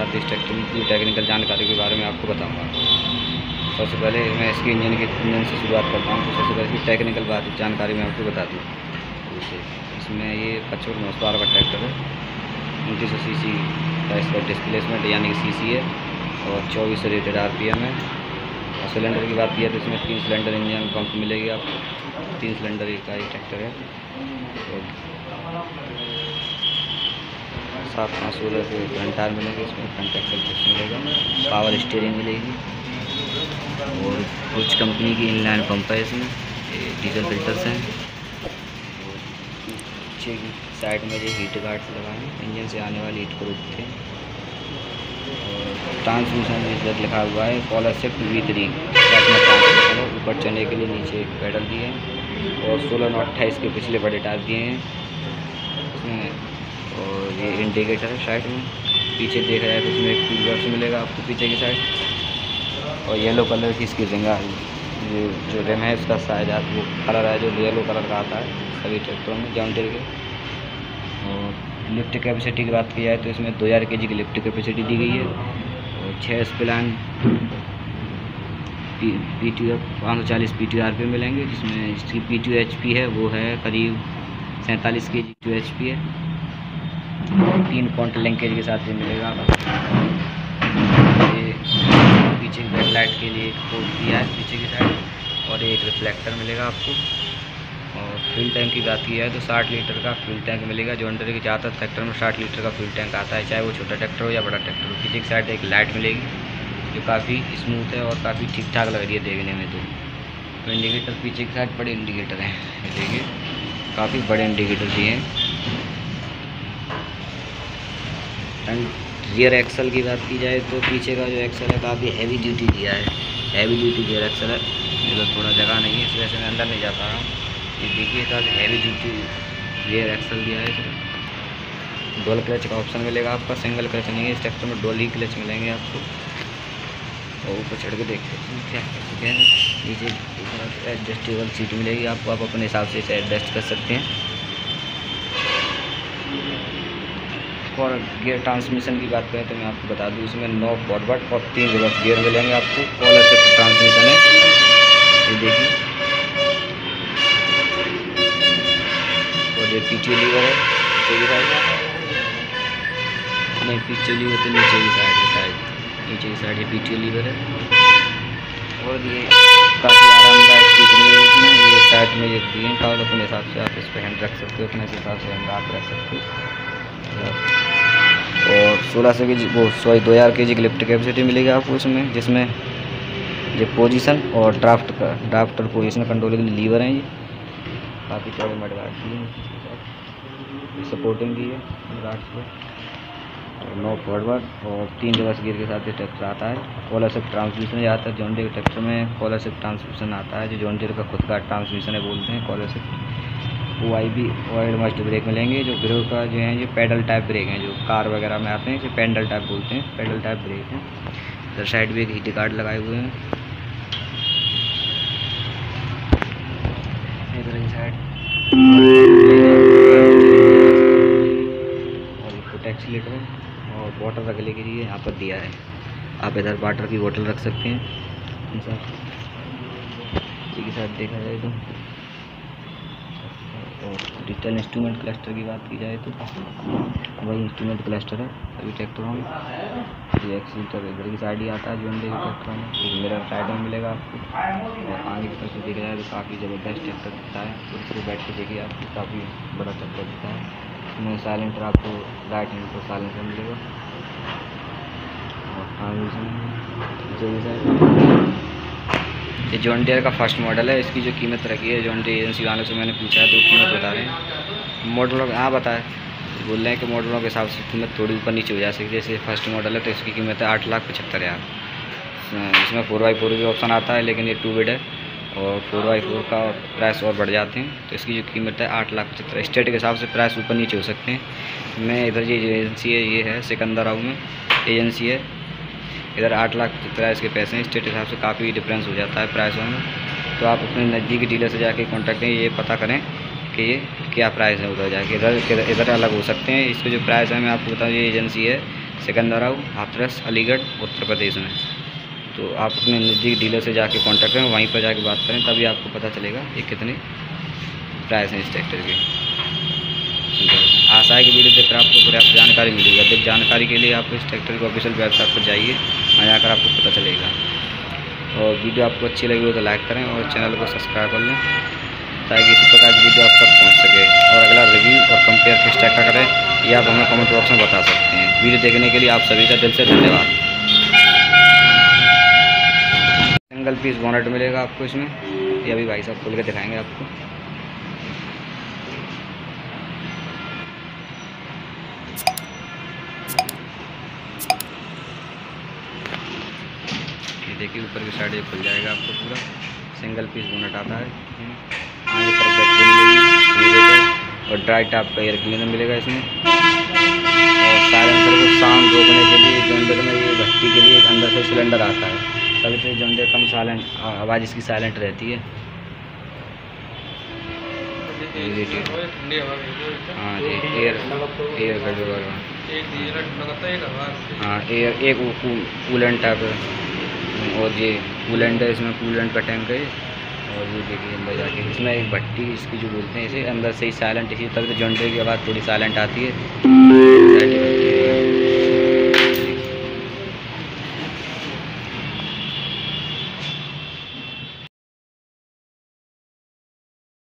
साथ इस ट्रैक्टर की टेक्निकल जानकारी के बारे में आपको बताऊँगा। सबसे पहले मैं इसके इंजन से शुरुआत करता हूँ। तो सबसे पहले इसकी टेक्निकल बात जानकारी मैं आपको बता दूँ। इसमें ये 55 हॉर्स पावर का ट्रैक्टर है। 2900 सीसी का इसका डिस्प्लेसमेंट यानी कि सीसी है और 24 रेटेड आरपीएम है। और सिलेंडर की बात किया तो इसमें 3 सिलेंडर इंजन पंप मिलेगी आपको। 3 सिलेंडर का एक ट्रैक्टर है और 7/16 के फ्रंट टायर मिलेंगे। इसमें फ्रंट एक्सल फिक्स मिलेगा, पावर स्टीयरिंग मिलेगी और कुछ कंपनी की इनलाइन पंप है। इसमें डीजल फिल्टर्स हैं। पीछे की साइड में जो हीट गार्ड्स लगाए हैं, इंजन से आने वाली हीट को रोकते हैं। और ट्रांसमिशन इधर लिखा हुआ है कॉलर शिफ्ट V3। ऊपर चढ़ने के लिए नीचे एक पेडल दिए हैं और 16 और 28 के पिछले बड़े टायर दिए हैं इसमें। और ये इंडिकेटर है साइड में। पीछे देखा जाए तो इसमें एक टूल बॉक्स मिलेगा आपको पीछे की साइड। और येलो कलर की इसकी रिंग ये जो रिम है इसका साइज वो कलर है जो येलो कलर का आता है सभी ट्रैक्टरों में जॉन डीरे के। और लिफ्ट कैपेसिटी की बात की जाए तो इसमें 2000 kg की लिफ्ट कैपेसिटी दी गई है और 6 स्प्लान PTO 540 PTO आरपीएम मिलेंगे। जिसमें इसकी PTO HP है वो है करीब 47 kg HP है। 3 पॉइंट लिंकेज के साथ ये मिलेगा। ये पीछे की हेडलाइट के लिए एक पोर्ट दिया है पीछे की साइड और एक रिफ्लेक्टर मिलेगा आपको। और फ्यूल टैंक की बात की जाए तो 60 लीटर का फ्यूल टैंक मिलेगा। जॉन डीरे के ज़्यादातर ट्रैक्टर में 60 लीटर का फ्यूल टैंक आता है, चाहे वो छोटा ट्रैक्टर हो या बड़ा ट्रैक्टर हो। पीछे की साइड एक लाइट मिलेगी जो काफ़ी स्मूथ है और काफ़ी ठीक ठाक लग रही है देखने में। तो इंडिकेटर पीछे की साइड बड़े इंडिकेटर हैं, देखिए काफ़ी बड़े इंडिकेटर दिए हैं। रियर एक्सल की बात की जाए तो पीछे का जो एक्सल है काफ़ी हैवी ड्यूटी दिया है। हैवी ड्यूटी रियर एक्सल है। इधर थोड़ा जगह नहीं है इस वजह से मैं अंदर नहीं जा पा रहा हूँ। ये देखिए काफ़ी हैवी ड्यूटी रियर एक्सल दिया है इसमें। डुअल क्लच का ऑप्शन मिलेगा आपका, सिंगल क्लच नहीं है इस ट्रैक्टर में, डुअल ही क्लच मिलेंगे आपको। और ऊपर चढ़ के देखते हैं क्या कर सकते हैं। नीचे एडजस्टेबल सीट मिलेगी आपको, आप अपने हिसाब से इसे एडजस्ट कर सकते हैं। और गियर ट्रांसमिशन की बात करें तो मैं आपको बता दूं इसमें 9 फॉरवर्ड और 3 रिवर्स गियर मिलेंगे आपको। कॉलर शिफ्ट ट्रांसमिशन है, ये देखिए। और ये पीछे लीवर है, पीछे की साइड नहीं, पीछे लीवर तो नीचे की साइड है, नीचे की साइड ये पीछे लीवर है। और ये काफ़ी आरामदायक सीट मिलेगी इसमें। ये साइड में ये दिए कागज, अपने हिसाब से आप इस पर हैंड रख सकते हो, अपने हिसाब से हैंड आप रख सकते हो। और 1600 kg 2000 kg की लिफ्ट कैपेसिटी मिलेगी आपको इसमें। जिसमें ये पोजीशन और ड्राफ्टर पोजीशन कंट्रोल के लिए लीवर हैं। ये काफ़ी चौड़े मडगार्ड की है, सपोर्टिंग की है मडगार्ड को। 9 फॉरवर्ड और 3 रिवर्स गियर के साथ ये ट्रैक्टर आता है। कॉलर शिफ्ट ट्रांसमिशन आता है जॉन डीरे के ट्रैक्टर में। कॉलर शिफ्ट ट्रांसमिशन आता है जो जॉन डीरे का खुद का ट्रांसमिशन है बोलते हैं collar shift. OIB oil must brake मिलेंगे जो ब्रेक का जो है ये पैडल टाइप ब्रेक हैं, जो कार वगैरह में आते हैं इसे पैडल टाइप बोलते हैं, पैडल टाइप ब्रेक हैं। इधर साइड भी एक हीट गार्ड लगाए हुए हैं। इधर की साइड और ये फुट एक्सीलेटर है और वाटर रखने के लिए यहाँ पर दिया है। आप इधर वाटर की बोतल रख सकते हैं। इसी के साथ देखा जाए तो और डिजिटल इंस्ट्रूमेंट क्लस्टर की बात की जाए तो वही इंस्ट्रूमेंट क्लस्टर है सभी ट्रैक्टरों में। ये एक्सीलेटर इधर की साइड ही आता है जॉन डीरे के ट्रैक्टरों में। एक मिरर साइड में मिलेगा आपको। और आगे की तरफ से देखा जाए तो काफ़ी ज़बरदस्त ट्रैक्टर दिखता है। तो इसको बैठ के देखिए आपको काफ़ी बड़ा ट्रैक्टर दिखता है। इसमें साइलेंसर आपको राइट हैंड को साइलेंसर मिलेगा और ये जॉन डीरे का फर्स्ट मॉडल है। इसकी जो कीमत रखी है जॉन डीरे एजेंसी वालों से मैंने पूछा है तो कीमत बता रहे हैं मॉडलों का। हाँ बताए बोल रहे हैं कि मॉडलों के हिसाब से कीमत थोड़ी ऊपर नीचे हो जा सकती है। जैसे फर्स्ट मॉडल है तो इसकी कीमत है 8,75,000। इसमें 4x4 भी ऑप्शन आता है लेकिन ये 2 बिड है और 4x4 का प्राइस और बढ़ जाते हैं। तो इसकी जो कीमत है 8,75,000। स्टेट के हिसाब से प्राइस ऊपर नीचे हो सकते हैं। मैं इधर ये जो एजेंसी है ये है सिकंदराबाद में एजेंसी है। इधर 8,75,000 इसके पैसे हैं। स्टेट के हिसाब से काफ़ी डिफरेंस हो जाता है प्राइसों में। तो आप अपने नज़दीकी डीलर से जाके कॉन्टैक्ट करें, ये पता करें कि ये क्या प्राइस है। उधर जाके इधर अलग हो सकते हैं। इसके जो प्राइस है मैं आपको बताऊँ, ये एजेंसी है सिकंदराबाद, हाथरस, अलीगढ़, उत्तर प्रदेश में। तो आप अपने नज़दीक डीलर से जाके कांटेक्ट करें, वहीं पर जाके बात करें, तभी आपको पता चलेगा ये कितनी प्राइस है इस ट्रैक्टर की। आशा है कि वीडियो देखकर आपको पर्याप्त जानकारी मिलेगी। अधिक जानकारी के लिए आप इस ट्रैक्टर की ऑफिशियल वेबसाइट पर जाइए, वहाँ जाकर आपको पता चलेगा। और वीडियो आपको अच्छी लगी हो तो लाइक करें और चैनल को सब्सक्राइब कर लें, ताकि इसी प्रकार की वीडियो आप तक पहुँच सके। और अगला रिव्यू और कंपेयर किस ट्रैक्टर करें ये आप हमें कमेंट बॉक्स में बता सकते हैं। वीडियो देखने के लिए आप सभी का दिल से धन्यवाद। सिंगल पीस बोनेट मिलेगा आपको इसमें, ये अभी भाई साहब खोल के दिखाएंगे आपको। ये देखिए ऊपर की साइड ये खुल जाएगा आपको पूरा, सिंगल पीस बोनेट आता है। आगे पर बैटरी और ड्राई टॉप का एयर क्लीनर मिलेगा इसमें। और साइलेंसर को साउंड रोकने के लिए जोंडर में ये भट्टी के लिए एक अंदर से सिलेंडर आता है, तभी से जोंडर कम साइलेंट आवाज़ इसकी साइलेंट रहती है। हाँ जी, एयर का जो हाँ एयर एक कूलेंट टाइप है, और ये कूलेंट है, इसमें कूलेंट का टैंक है। और ये देखिए अंदर जाके इसमें एक भट्टी इसकी जो बोलते हैं, इसे अंदर से ही साइलेंट, इसी तक जोंडर की आवाज़ थोड़ी साइलेंट आती है।